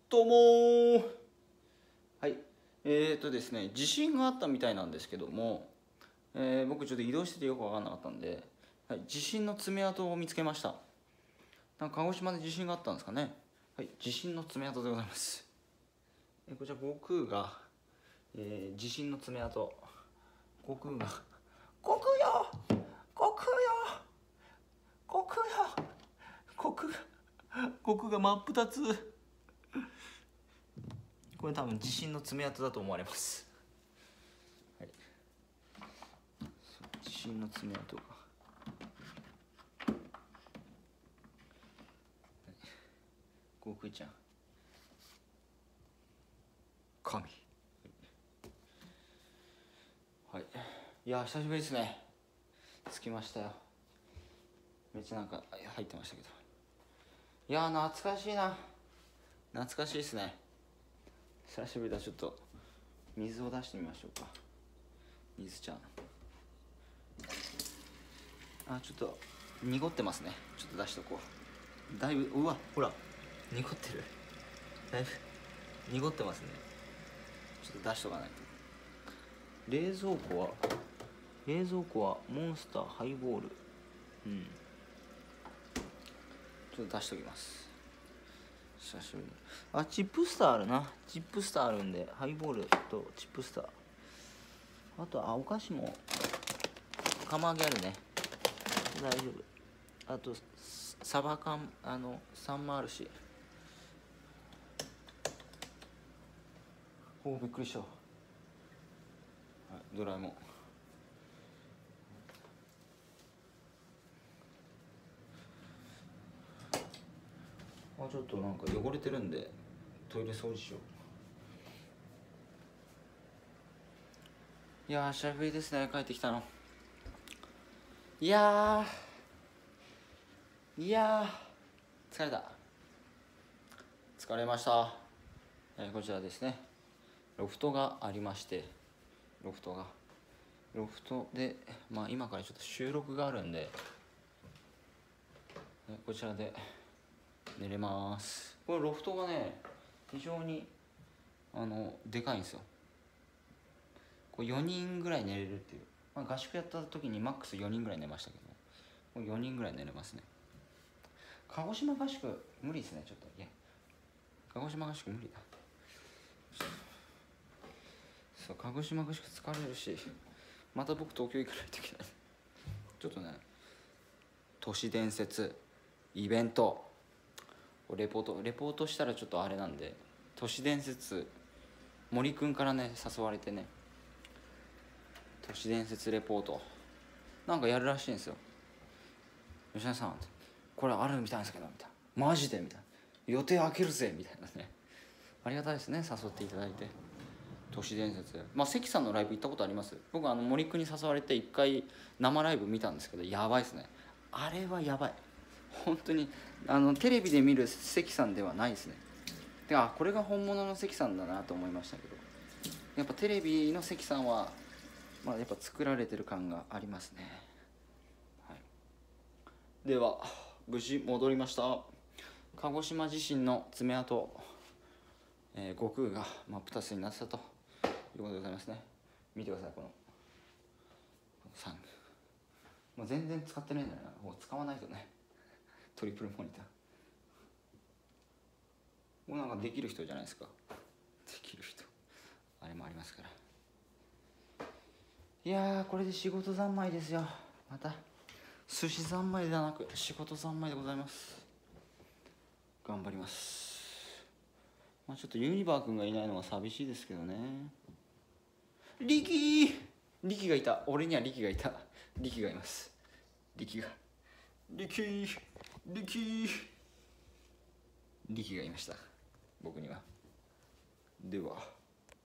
どうもはいですね、地震があったみたいなんですけども、僕ちょっと移動しててよく分かんなかったんで、はい、地震の爪痕を見つけました。なんか鹿児島で地震があったんですかね。はい、地震の爪痕でございます。こちら悟空が、地震の爪痕、悟空が悟空よ悟空よ悟空よ悟空が真っ二つ。これ多分地震の爪痕だと思われます。はい、地震の爪痕が、悟空ちゃん神。はい、いや久しぶりですね。着きましたよ。めっちゃなんか入ってましたけど、いや懐かしいな。懐かしいですね。久しぶりだ。ちょっと水を出してみましょうか。水ちゃん、ちょっと濁ってますね。ちょっと出しとこう。だいぶ、うわほら濁ってる。だいぶ濁ってますね。ちょっと出しとかないと。冷蔵庫はモンスターハイボール。ちょっと出しときます。久しぶりに。チップスターあるな。チップスターあるんで、ハイボールとチップスター。あとお菓子も釜揚げあるね。大丈夫。あとサバ缶、サンマあるし。びっくりした。はい、ドラえもん。ちょっとなんか汚れてるんでトイレ掃除しよう。いやー久しぶりですね、帰ってきたの。いやー疲れた。疲れました。こちらですね、ロフトがありまして、ロフトで、今からちょっと収録があるんで、こちらで寝れます。これロフトがね非常にでかいんですよ。これ4人ぐらい寝れるっていう、合宿やった時にマックス4人ぐらい寝ましたけど、これ4人ぐらい寝れますね。鹿児島合宿無理ですね。ちょっといや鹿児島合宿無理だ。そう、鹿児島合宿疲れるし、また僕東京行かないといけない。ちょっとね、都市伝説イベントレポートしたらちょっとあれなんで、都市伝説森くんからね誘われてね、都市伝説レポートなんかやるらしいんですよ。吉田さんこれあるみたいですけどみたいな、マジでみたいな、予定開けるぜみたいなね。ありがたいですね、誘っていただいて。都市伝説、関さんのライブ行ったことあります。僕森くんに誘われて1回生ライブ見たんですけど、やばいですね。あれはやばい。本当にテレビで見る関さんではないですね。でこれが本物の関さんだなと思いましたけど、やっぱテレビの関さんはやっぱ作られてる感がありますね。はい、では無事戻りました。鹿児島地震の爪痕、悟空が真っ二つになってたということでございますね。見てください、この3、全然使ってないんだよな。もう使わないとね。トリプルモニターもうなんかできる人じゃないですか。できる人あれもありますから。いやこれで仕事三昧ですよ。また寿司三昧ではなく仕事三昧でございます。頑張ります。ちょっとユニバー君がいないのは寂しいですけどね。力がいた。俺には力がいた。力がいます。力がいました、僕には。では。